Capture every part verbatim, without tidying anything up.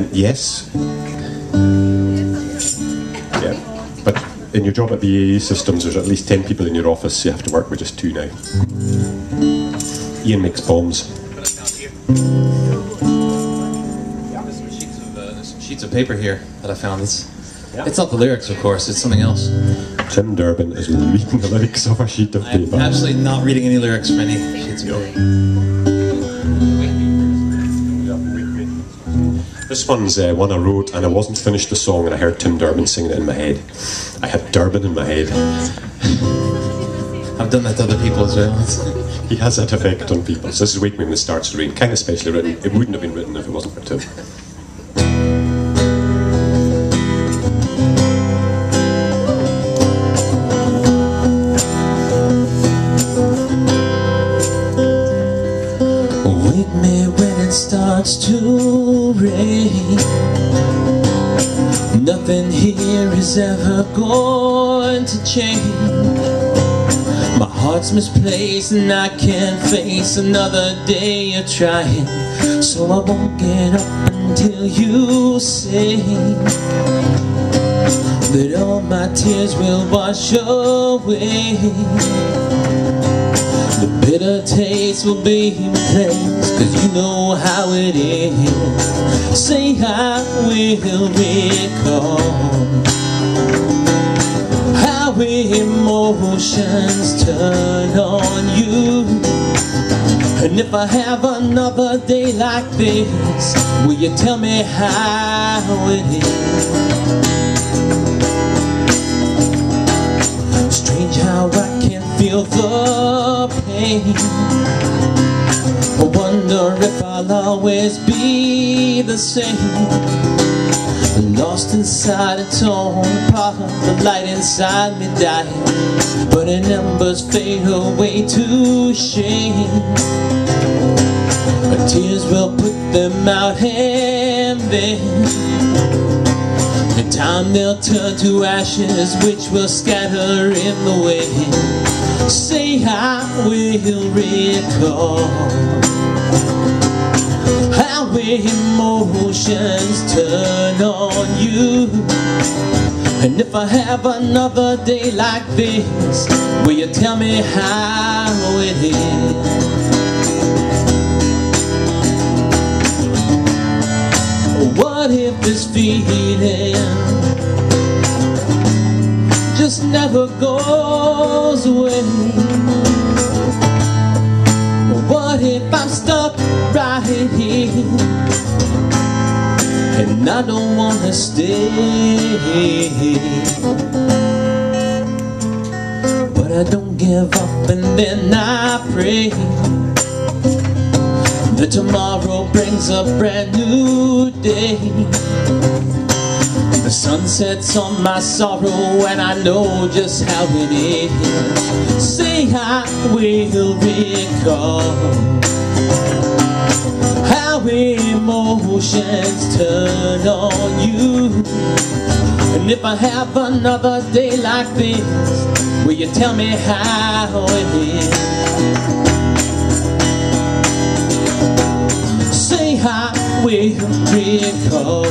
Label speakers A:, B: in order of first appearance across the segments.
A: Um, yes. Yeah. But in your job at B A E Systems, there's at least ten people in your office. You have to work with just two now. Ian makes bombs.
B: There's some sheets of, uh, there's some sheets of paper here that I found. It's, yeah. It's not the lyrics, of course. It's something else.
A: Tim Durbin is reading the lyrics of a sheet of paper.
B: I'm absolutely not reading any lyrics from any sheets of paper.
A: This one's uh, one I wrote, and I wasn't finished the song, and I heard Tim Durbin singing it in my head. I had Durbin in my head.
B: I've done that to other people as well.
A: He has that effect on people. So this is Wake Me When It Starts to Rain, kind of specially written. It wouldn't have been written if it wasn't for Tim.
C: Wake me when it starts to rain. Nothing here is ever going to change. My heart's misplaced and I can't face another day of trying. So I won't get up until you say that all my tears will wash away. The bitter taste will be replaced, 'cause you know how it is. Say I will recall how emotions turn on you. And if I have another day like this, will you tell me how it is? Strange how I can feel the pain. I wonder if I'll always be the same. Lost inside a torn apart, the light inside me dying, burning embers fade away to shame. My tears will put them out, and then in time they'll turn to ashes, which will scatter in the wind. Say I will recall how emotions turn on you. And if I have another day like this, will you tell me how it is? What if this feeling just never goes away? What if I'm stuck right here and I don't wanna stay? But I don't give up, and then I pray that tomorrow brings a brand new day. The sun sets on my sorrow, and I know just how it is. Say I will recall how emotions turn on you. And if I have another day like this, will you tell me how it is? Say I will recall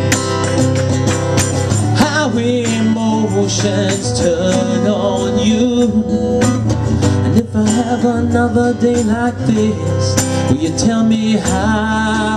C: how emotions turn on you. And if I have another day like this, will you tell me how